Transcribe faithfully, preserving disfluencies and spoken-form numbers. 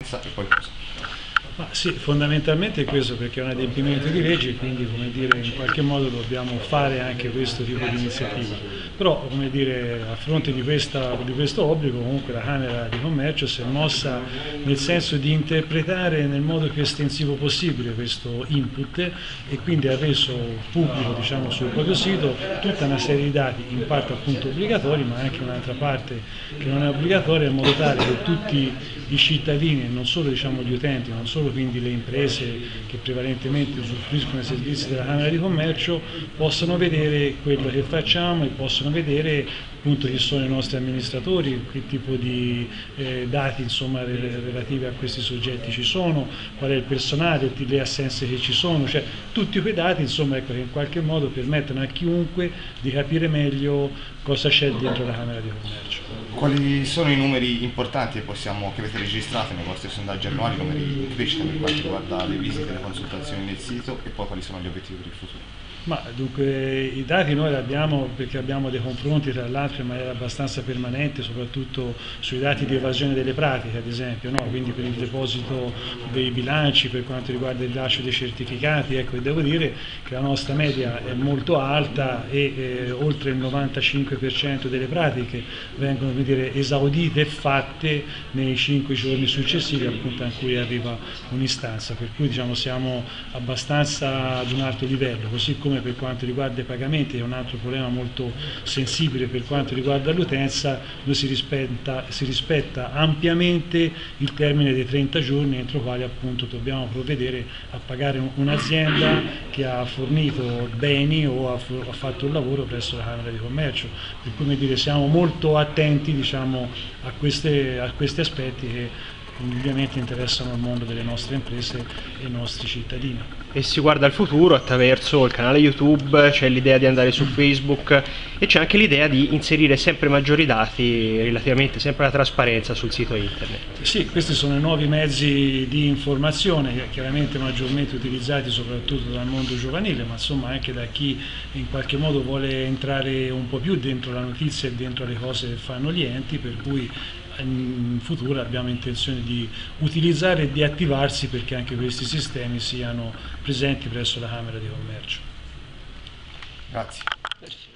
e poi cosa? Ma sì, fondamentalmente è questo, perché è un adempimento di legge e quindi, come dire, in qualche modo dobbiamo fare anche questo tipo di iniziativa. Però, come dire, a fronte di, questa, di questo obbligo, comunque la Camera di Commercio si è mossa nel senso di interpretare nel modo più estensivo possibile questo input e quindi ha reso pubblico, diciamo, sul proprio sito tutta una serie di dati, in parte appunto obbligatori, ma anche un'altra parte che non è obbligatoria, in modo tale che tutti i cittadini, non solo, diciamo, gli utenti, non solo quindi le imprese che prevalentemente usufruiscono dei servizi della Camera di Commercio, possano vedere quello che facciamo e possono vedere appunto chi sono i nostri amministratori, che tipo di eh, dati, insomma, relativi a questi soggetti ci sono, qual è il personale, le assenze che ci sono, cioè tutti quei dati, insomma, ecco, che in qualche modo permettono a chiunque di capire meglio cosa c'è dentro la Camera di Commercio. Quali sono i numeri importanti che, possiamo, che avete registrato nei vostri sondaggi annuali, numeri in crescita per quanto riguarda le visite e le consultazioni nel sito, e poi quali sono gli obiettivi per il futuro? Ma dunque i dati noi li abbiamo perché abbiamo dei confronti tra l'altro in maniera abbastanza permanente, soprattutto sui dati di evasione delle pratiche, ad esempio, no? Quindi per il deposito dei bilanci, per quanto riguarda il rilascio dei certificati, ecco, e devo dire che la nostra media è molto alta e eh, oltre il novantacinque per cento delle pratiche vengono, come dire, esaudite e fatte nei cinque giorni successivi appunto a cui arriva un'istanza, per cui, diciamo, siamo abbastanza ad un alto livello, così come per quanto riguarda i pagamenti, che è un altro problema molto sensibile per quanto riguarda l'utenza, noi si rispetta, si rispetta ampiamente il termine dei trenta giorni entro i quali appunto dobbiamo provvedere a pagare un'azienda che ha fornito beni o ha, ha fatto un lavoro presso la Camera di Commercio, per cui, come dire, siamo molto attenti, diciamo, a, queste, a questi aspetti che ovviamente interessano il mondo delle nostre imprese e i nostri cittadini. E si guarda al futuro attraverso il canale YouTube, c'è l'idea di andare su Facebook e c'è anche l'idea di inserire sempre maggiori dati relativamente sempre alla trasparenza sul sito internet. Sì, questi sono i nuovi mezzi di informazione, chiaramente maggiormente utilizzati soprattutto dal mondo giovanile, ma insomma anche da chi in qualche modo vuole entrare un po' più dentro la notizia e dentro le cose che fanno gli enti, per cui in futuro abbiamo intenzione di utilizzare e di attivarsi perché anche questi sistemi siano presenti presso la Camera di Commercio. Grazie.